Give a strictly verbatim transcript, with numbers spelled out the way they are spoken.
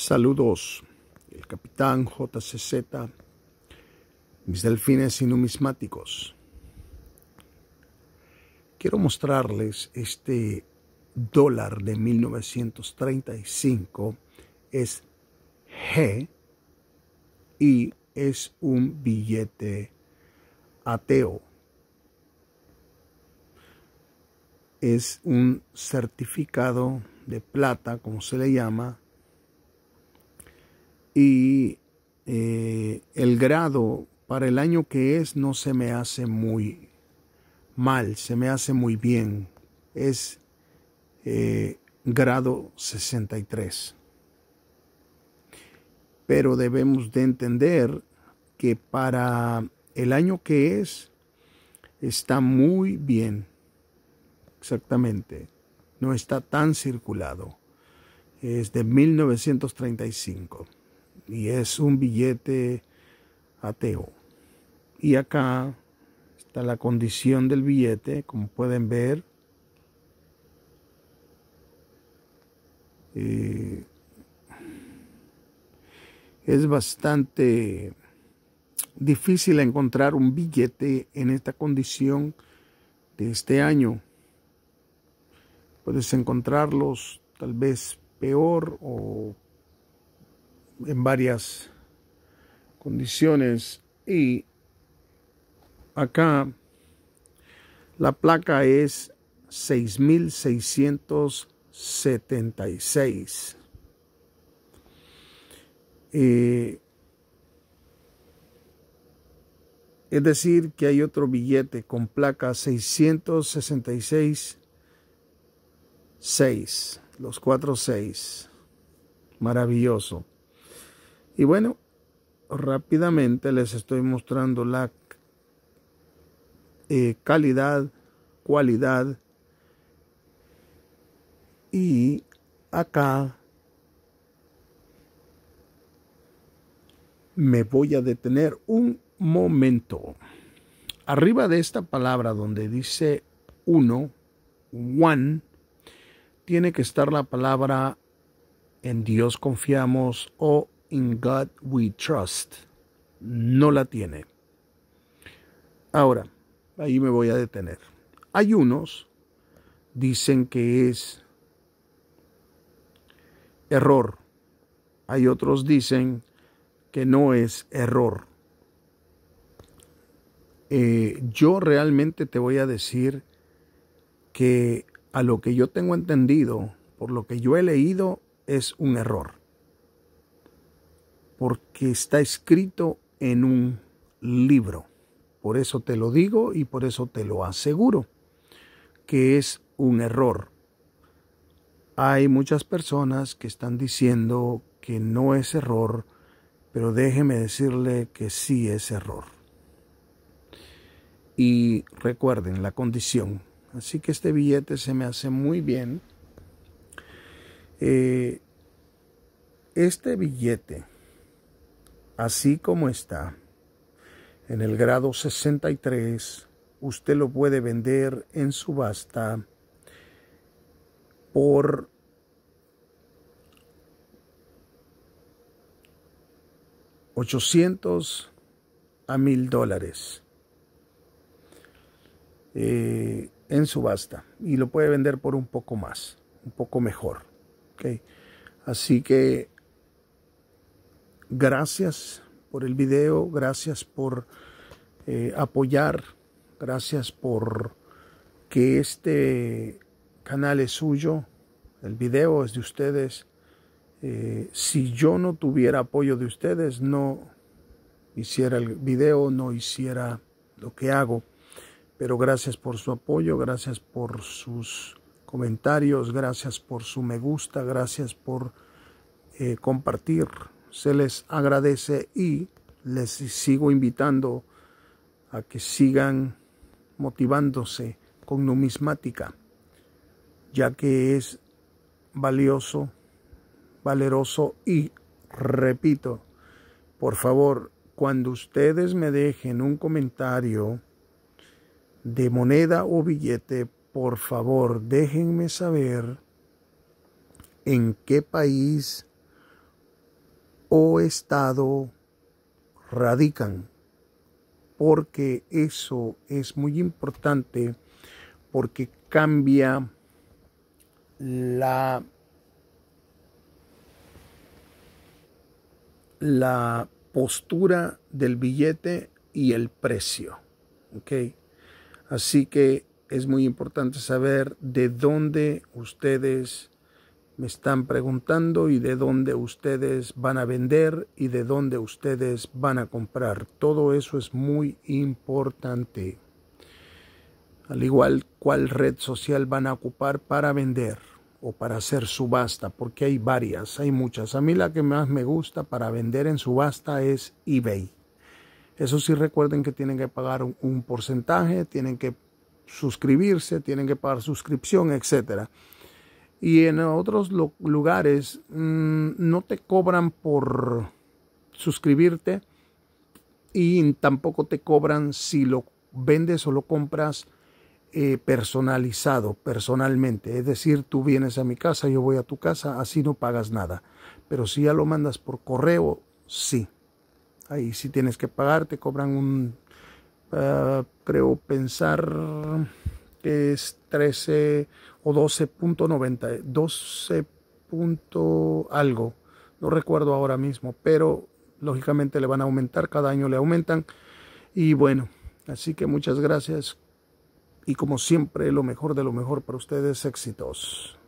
Saludos, el capitán J C Z, mis delfines y numismáticos. Quiero mostrarles este dólar de mil novecientos treinta y cinco. Es G y es un billete ateo. Es un certificado de plata, como se le llama, y eh, el grado para el año que es no se me hace muy mal, se me hace muy bien. Es eh, grado sesenta y tres. Pero debemos de entender que para el año que es está muy bien. Exactamente. No está tan circulado. Es de mil novecientos treinta y cinco. Y es un billete ateo. Y acá está la condición del billete, como pueden ver. Eh, es bastante difícil encontrar un billete en esta condición de este año. Puedes encontrarlos tal vez peor o en varias condiciones. Y acá la placa es seis mil seiscientos setenta y seis. Eh, es decir, que hay otro billete con placa seiscientos sesenta y seis, seis, los cuatro seis. Maravilloso. Y bueno, rápidamente les estoy mostrando la eh, calidad, cualidad. Y acá me voy a detener un momento. Arriba de esta palabra donde dice uno, one, tiene que estar la palabra en Dios confiamos o in God we trust. No la tiene. Ahora, ahí me voy a detener. Hay unos dicen que es error. Hay otros dicen que no es error. Eh, yo realmente te voy a decir que a lo que yo tengo entendido, por lo que yo he leído, es un error. Porque está escrito en un libro. Por eso te lo digo y por eso te lo aseguro, que es un error. Hay muchas personas que están diciendo que no es error, pero déjeme decirle que sí es error. Y recuerden la condición. Así que este billete se me hace muy bien. Eh, este billete, así como está, en el grado sesenta y tres, usted lo puede vender en subasta por ochocientos a mil dólares eh, en subasta, y lo puede vender por un poco más, un poco mejor. ¿Okay? Así que gracias por el video, gracias por eh, apoyar, gracias por que este canal es suyo, el video es de ustedes. Eh, si yo no tuviera apoyo de ustedes, no hiciera el video, no hiciera lo que hago. Pero gracias por su apoyo, gracias por sus comentarios, gracias por su me gusta, gracias por eh, compartir. Se les agradece y les sigo invitando a que sigan motivándose con numismática, ya que es valioso, valeroso. Y repito, por favor, cuando ustedes me dejen un comentario de moneda o billete, por favor, déjenme saber en qué país o estado radican, porque eso es muy importante, porque cambia la, la postura del billete y el precio. ¿Okay? Así que es muy importante saber de dónde ustedes me están preguntando y de dónde ustedes van a vender y de dónde ustedes van a comprar. Todo eso es muy importante. Al igual cuál red social van a ocupar para vender o para hacer subasta, porque hay varias, hay muchas. A mí la que más me gusta para vender en subasta es eBay. Eso sí, recuerden que tienen que pagar un, un porcentaje, tienen que suscribirse, tienen que pagar suscripción, etcétera. Y en otros lugares mmm, no te cobran por suscribirte y tampoco te cobran si lo vendes o lo compras eh, personalizado, personalmente. Es decir, tú vienes a mi casa, yo voy a tu casa, así no pagas nada. Pero si ya lo mandas por correo, sí. Ahí sí tienes que pagar, te cobran un, uh, creo pensar que es trece o doce punto noventa, doce punto algo, no recuerdo ahora mismo, pero lógicamente le van a aumentar, cada año le aumentan. Y bueno, así que muchas gracias y como siempre lo mejor de lo mejor para ustedes, éxitos.